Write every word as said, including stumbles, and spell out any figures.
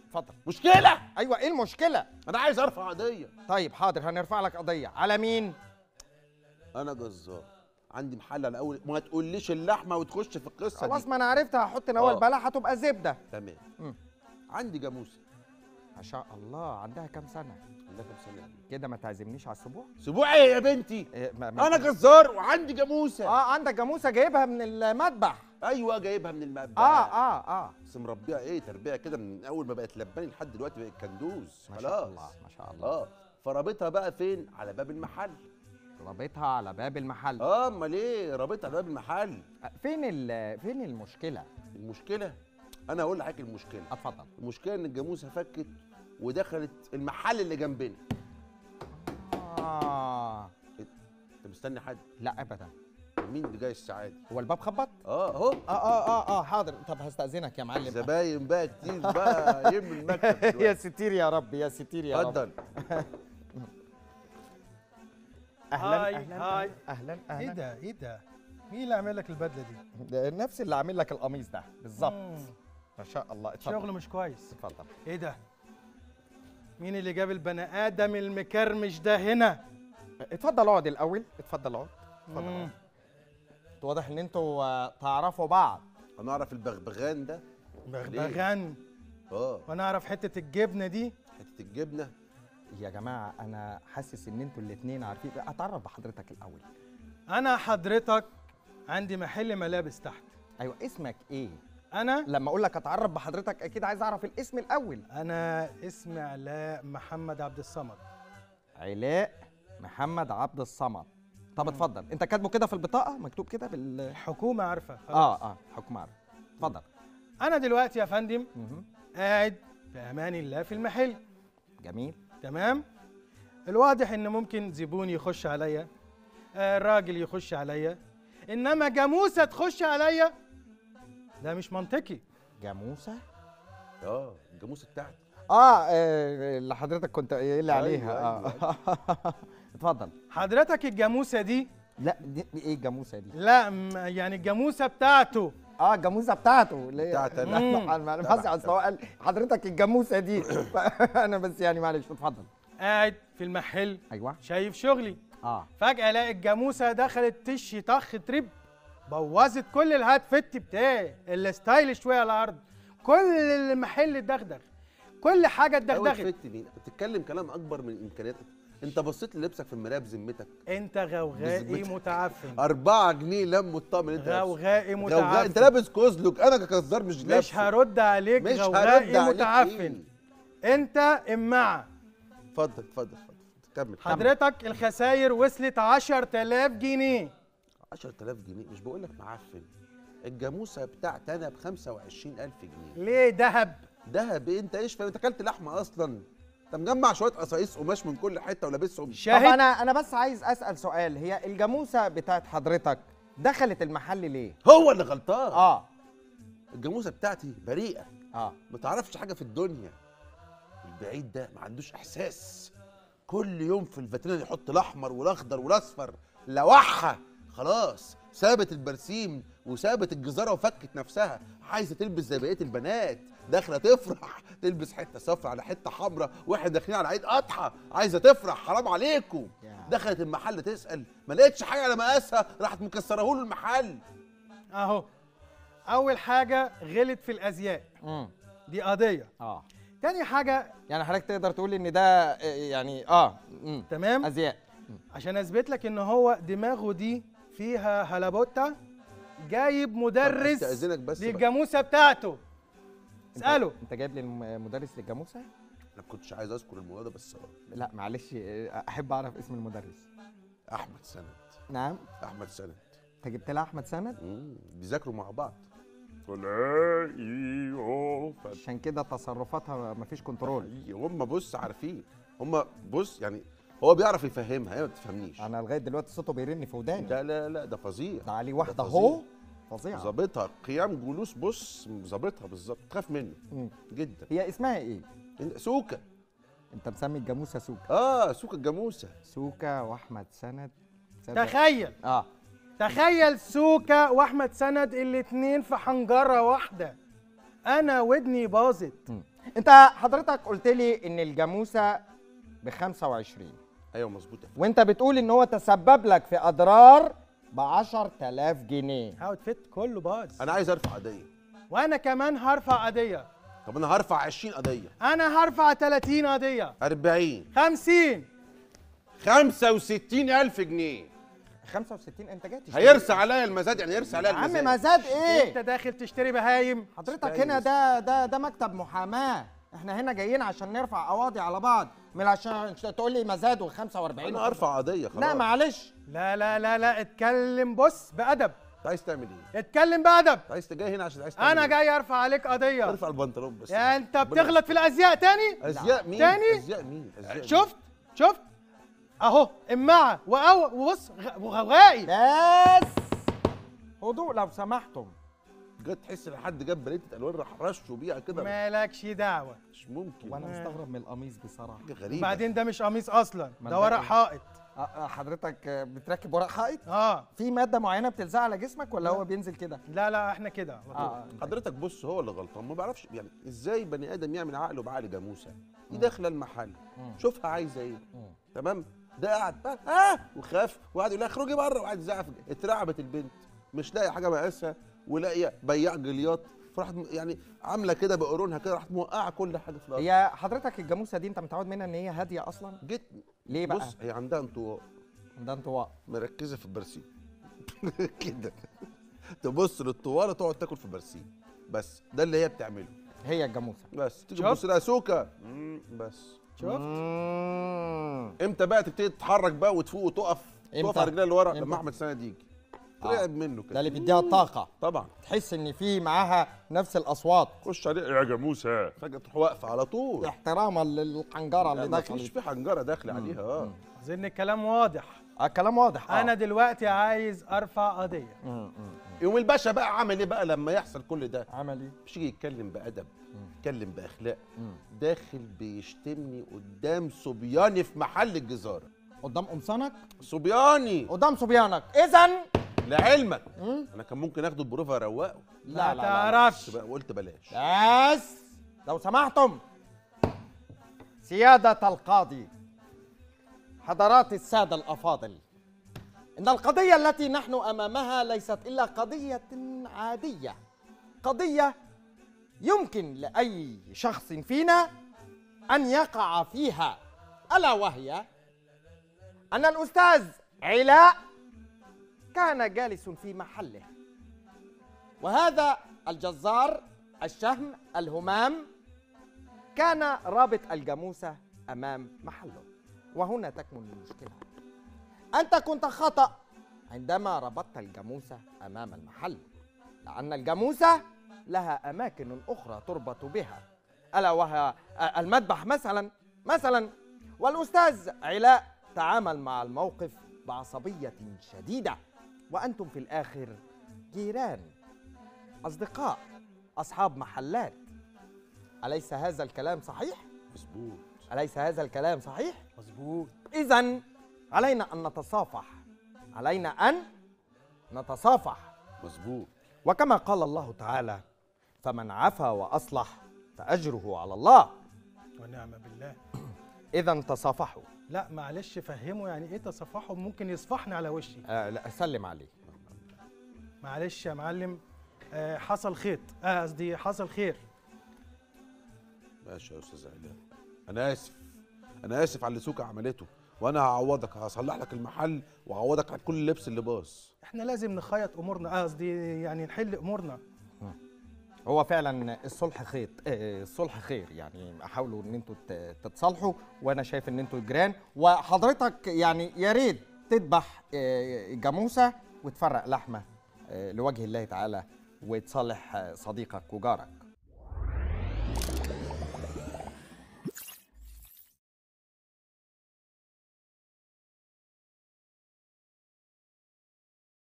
اتفضل. مشكله. ايوه ايه المشكله؟ انا عايز ارفع قضيه. طيب حاضر، هنرفع لك قضيه. على مين؟ انا جزار، عندي محل على اول، ما تقوليش اللحمه وتخش في القصه دي. خلاص ما انا عرفتها، هحط نوى البلح هتبقى زبده. تمام. مم. عندي جاموسه. ما شاء الله، عندها كام سنه؟ عندها كام سنه كده ما تعزمنيش على السبوع؟ سبوع ايه يا بنتي؟ إيه ما ما انا جزار وعندي جاموسه. اه عندك جاموسه جايبها من المذبح؟ ايوه جايبها من المذبح. اه اه اه بس مربيها ايه تربيه كده من اول ما بقت لباني لحد دلوقتي بقت كندوز. ما خلاص. شاء الله ما شاء الله. اه فرابطها بقى فين؟ على باب المحل. رابطها على باب المحل؟ اه امال ايه؟ رابطها على باب المحل. فين ال فين المشكله؟ المشكله انا هقول لحضرتك المشكله. اتفضل. المشكله ان الجاموسه فكت ودخلت المحل اللي جنبنا. اه انت مستني حد؟ لا ابدا. مين اللي جاي الساعه دي؟ هو الباب خبط؟ اه اهو. اه اه اه اه حاضر. طب هستأذنك يا معلم. زباين بقى كتير بقى يم المكتب دلوقتي. يا ستير يا رب، يا ستير يا رب. اتفضل. اهلا هاي اهلا هاي. اهلا اهلا. ايه ده ايه ده؟ مين اللي عامل لك البدله دي؟ ده نفس اللي عامل لك القميص ده بالظبط. ما شاء الله. اتفضل. شغله مش كويس. اتفضل. ايه ده؟ مين اللي جاب البني ادم المكرمش ده هنا؟ اتفضل اقعد الاول. اتفضل اقعد. اتفضل مم. اقعد. واضح ان انتوا آه، تعرفوا بعض. انا اعرف البغبغان ده. بغبغان. اه وانا اعرف حته الجبنه دي. حته الجبنه. يا جماعه انا حاسس ان انتوا الاثنين عارفين. اتعرف بحضرتك الاول. انا حضرتك عندي محل ملابس تحت. ايوه اسمك ايه؟ انا لما اقول لك اتعرف بحضرتك اكيد عايز اعرف الاسم الاول. انا اسمي علاء محمد عبد الصمد. علاء محمد عبد الصمد. طب اتفضل. انت كاتبه كده في البطاقه؟ مكتوب كده بال الحكومه عارفه خلاص. اه اه حكومه عارفه. اتفضل. انا دلوقتي يا فندم مهم. قاعد في امان الله في المحل. جميل. تمام. الواضح ان ممكن زبون يخش عليا، آه راجل يخش عليا، انما جاموسه تخش عليا ده مش منطقي. جاموسه؟ اه الجاموسه بتاعتي. اه آه، اللي حضرتك كنت قايل لي أيوة، عليها. اه أيوة، اتفضل. حضرتك الجاموسه دي؟ لا دي دي ايه الجاموسه دي؟ لا م- يعني الجاموسه بتاعته. اه الجاموسه بتاعته. ليه؟ بتاعت أنا. لا انا انا بس اصل هو قال حضرتك الجاموسه دي. انا بس يعني معلش. اتفضل. قاعد في المحل ايوه. شايف شغلي، اه فجاه الاقي الجاموسه دخلت تش طخ ترب، بوظت كل الهات فت بتاعي الستايل شويه على الارض، كل المحل اتدغدغ، كل حاجه أول اتدغدغت. فت مين؟ بتتكلم كلام اكبر من امكانياتك. انت بصيت للبسك في المرايه بذمتك؟ انت غوغائي بذمتك. متعفن. أربعة جنيه لم الطقم اللي انت لابسه. غوغائي غوغاء. متعفن. انت لابس كوزلك، انا كجزار مش لابسه. مش هرد عليك. مش هرد غوغائي عليك. متعفن. انت امعه. اتفضل اتفضل اتفضل كمل. حضرتك الخساير وصلت عشرة آلاف جنيه. عشرة آلاف جنيه؟ مش بقول لك معفن. الجاموسه بتاعتي انا ب خمسة وعشرين ألف جنيه. ليه دهب؟ دهب ايه؟ انت ايش فاهم؟ انت اكلت لحمه اصلا؟ انت مجمع شويه قصايص قماش من كل حته ولابسهم. طب شاهد. انا انا بس عايز اسال سؤال. هي الجاموسه بتاعت حضرتك دخلت المحل ليه؟ هو اللي غلطان. اه الجاموسه بتاعتي بريئه، اه ما تعرفش حاجه في الدنيا. البعيد ده ما عندوش احساس، كل يوم في الفاترينا يحط الاحمر والاخضر والاصفر، لوحها خلاص سابت البرسيم وسابت الجزاره وفكت نفسها، عايزه تلبس زي بقيه البنات، داخله تفرح تلبس حته صفرا على حته حمراء، واحنا داخلين على عيد اضحى عايزه تفرح. حرام عليكم. دخلت المحل تسال ما لقيتش حاجه على مقاسها، راحت مكسره له المحل. اهو اول حاجه غلط في الازياء، امم دي قضيه. اه تاني حاجه يعني حضرتك تقدر تقول ان ده آه، يعني اه امم تمام ازياء. عشان اثبت لك ان هو دماغه دي فيها هلابوتا، جايب مدرس استاذنك بس بقى. للجاموسه بتاعته. اساله. انت جايب لي المدرس للجاموسه؟ انا كنتش عايز اذكر الموضوع ده بس. لا معلش آه، احب اعرف اسم المدرس. احمد سند. نعم. احمد سند. انت جبت لها احمد سند؟ امم بيذاكروا مع بعض. عشان كده تصرفاتها مفيش كنترول. هم بص عارفين، هم بص يعني هو بيعرف يفهمها، هي ما بتفهمنيش. انا لغايه دلوقتي صوته بيرن في وداني. لا لا لا ده فظيع. ده عليه ده واحده فظيع. اهو فظيعه. ظابطها قيام جلوس، بص ظابطها بالظبط، تخاف منه مم. جدا. هي اسمها ايه؟ سوكا. انت مسمي الجاموسه سوكا؟ اه سوكا الجاموسه. سوكا واحمد سند. تصدق؟ تخيل اه تخيل سوكا واحمد سند الاتنين في حنجره واحده. انا ودني باظت. مم. انت حضرتك قلت لي ان الجاموسه ب خمسة وعشرين. ايوه مظبوط. وانت بتقول ان هو تسبب لك في اضرار ب عشرة آلاف جنيه. اوت فيت كله باظ. انا عايز ارفع قضيه. وانا كمان هرفع قضيه. طب انا هرفع عشرين قضيه. انا هرفع ثلاثين قضيه. أربعين. خمسين. خمسة وستين ألف جنيه. خمسة وستين انت جاي هيرسى عليا المزاد، يعني يرسى عليا يا عم المزاد. مزاد انت ايه؟ داخل تشتري بهايم؟ حضرتك هنا ده ده ده مكتب محاماه، احنا هنا جايين عشان نرفع قواضي على بعض، من عشان تقول لي مزاد وخمسة وأربعين. انا هرفع قضيه خلاص. لا معلش. لا لا لا لا اتكلم بص بأدب. انت عايز تعمل ايه؟ اتكلم بأدب. انت عايز جاي هنا عشان عايز تعمل انا إيه؟ جاي ارفع عليك قضيه. ارفع البنطلون بس. يا انت ربنا بتغلط في الازياء تاني؟ ازياء مين؟ تاني؟ ازياء مين؟ ازياء مين؟ شفت شفت اهو امعه وأو وبص غ- وغوائي. بس هدوء لو سمحتم. جت تحس ان حد جاب بليته الوان راح رشه بيها كده. مالكش دعوه. مش ممكن. وانا مستغرب من القميص بصراحه. حاجه غريبه. وبعدين ده مش قميص اصلا، ما ده ده ورق إيه؟ حائط. أه، أه، حضرتك آه، بتركب ورق حائط؟ اه في ماده معينه بتلزق على جسمك ولا هو بينزل كده؟ لا لا احنا كده على طول. اه حضرتك بص، هو اللي غلطان، ما بعرفش يعني ازاي بني ادم يعمل عقله بعقل جاموسه. دي داخله المحل شوفها عايزه ايه. تمام. ده قاعد بقى اه وخاف وقعد يقول لها اخرجي بره وقعد يزعق. اترعبت البنت مش لاقيه حاجه مقاسها ولاقيه بياع جليات، فراحت يعني عامله كده بقرونها كده، راحت موقعه كل حاجه في الارض. هي حضرتك الجاموسه دي انت متعود منها ان هي هاديه اصلا؟ جيت ليه بقى؟ بص، هي عندها انطواء، ده انطواء. مركزه في البرسيم كده، تبص للطوال وتقعد تاكل في البرسيم، بس ده اللي هي بتعمله. هي الجاموسه. بس تيجي شفت؟ تبص لها سوكه مم، بس شفت؟ مم. امتى بقى تبتدي تتحرك بقى وتفوق وتقف امتى؟ تقف على رجلها اللي ورا؟ امتى؟ لما احمد سند يجي آه. ترعب منه ده كده. اللي بيديها الطاقه، طبعا تحس ان في معاها نفس الاصوات، خش عليه يا جاموسه، فجاه تروح واقفه على طول. احتراما للحنجره اللي لا، مفيش داخله. في حنجره داخله عليها. اه اظن الكلام واضح. الكلام واضح. آه. انا دلوقتي عايز ارفع قضيه. مم، مم. يوم الباشا بقى عمل ايه بقى لما يحصل كل ده؟ عمل ايه؟ مش يجي يتكلم بادب، يتكلم باخلاق. داخل بيشتمني قدام صبياني في محل الجزاره. قدام قمصانك؟ صبياني قدام صبيانك. اذا لعلمك انا كان ممكن اخده ببروفه اروقه، لا ما لا لا تعرفش. بس بقى قلت بلاش. بس لو سمحتم سيادة القاضي، حضرات السادة الأفاضل، إن القضية التي نحن أمامها ليست إلا قضية عادية، قضية يمكن لأي شخص فينا أن يقع فيها، ألا وهي أن الأستاذ علاء كان جالس في محله، وهذا الجزار الشهم الهمام كان رابط الجاموسة أمام محله. وهنا تكمن المشكلة. أنت كنت خطأ عندما ربطت الجاموسة أمام المحل، لأن الجاموسة لها أماكن أخرى تربط بها، ألا وهي المذبح مثلا مثلا والأستاذ علاء تعامل مع الموقف بعصبية شديدة، وأنتم في الآخر جيران، أصدقاء، أصحاب محلات. أليس هذا الكلام صحيح؟ مظبوط. أليس هذا الكلام صحيح؟ مظبوط. إذن علينا أن نتصافح، علينا أن نتصافح. مظبوط. وكما قال الله تعالى: فمن عفا وأصلح فأجره على الله. ونعم بالله. إذن تصافحوا. لا معلش فهمه يعني ايه تصفحهم، ممكن يصفحني على وشي. آه لا سلم عليه. معلش يا معلم. آه حصل خيط، اه قصدي حصل خير. ماشي يا استاذ علاء، انا اسف، انا اسف على اللي سوكا عملته، وانا هعوضك، هصلح لك المحل وهعوضك على كل اللبس اللي باظ. احنا لازم نخيط امورنا، اه قصدي يعني نحل امورنا. هو فعلا الصلح خير، آه، الصلح خير، يعني حاولوا ان انتوا ت- تتصالحوا، وانا شايف ان انتوا جيران، وحضرتك يعني يا ريت تذبح آه، جاموسه وتفرق لحمه آه، لوجه الله تعالى، وتصالح آه، صديقك وجارك.